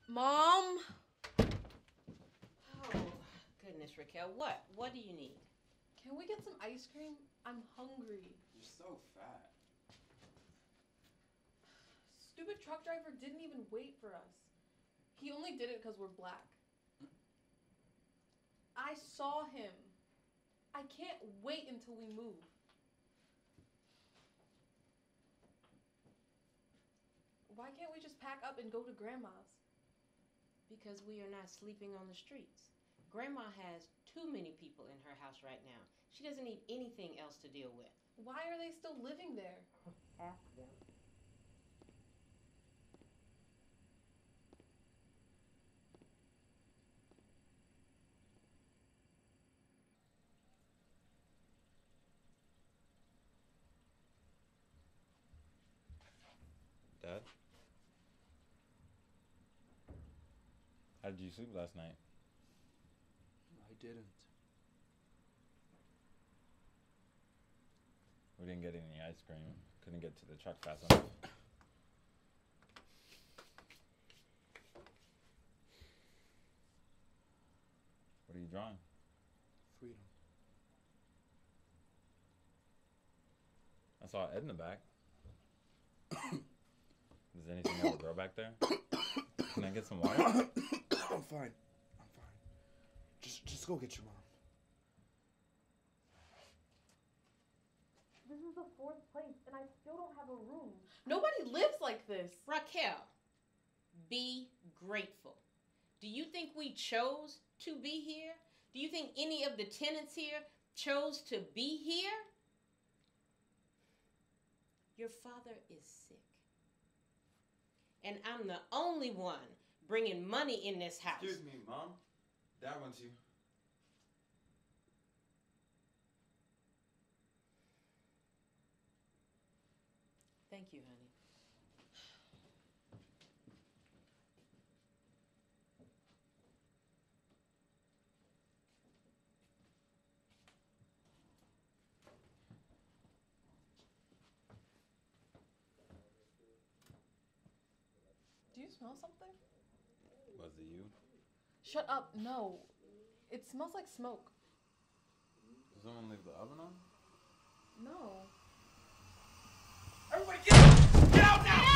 Mom? Oh, goodness, Raquel. What? What do you need? Can we get some ice cream? I'm hungry. You're so fat. Stupid truck driver didn't even wait for us. He only did it because we're black. I saw him. I can't wait until we move. Why can't we just pack up and go to Grandma's? Because we are not sleeping on the streets. Grandma has too many people in her house right now. She doesn't need anything else to deal with. Why are they still living there? Ask them. Dad? How did you sleep last night? I didn't. We didn't get any ice cream. Couldn't get to the truck fast enough. What are you drawing? Freedom. I saw Ed in the back. Does anything ever grow back there? Can I get some water? I'm fine. I'm fine. Just go get your mom. This is the 4th place, and I still don't have a room. Nobody lives like this. Raquel, be grateful. Do you think we chose to be here? Do you think any of the tenants here chose to be here? Your father is sick. And I'm the only one bringing money in this house. Excuse me, Mom. Dad wants you. Thank you, honey. Do you smell something? Was it you? Shut up. No. It smells like smoke. Did someone leave the oven on? No. Everybody get out! Get out now!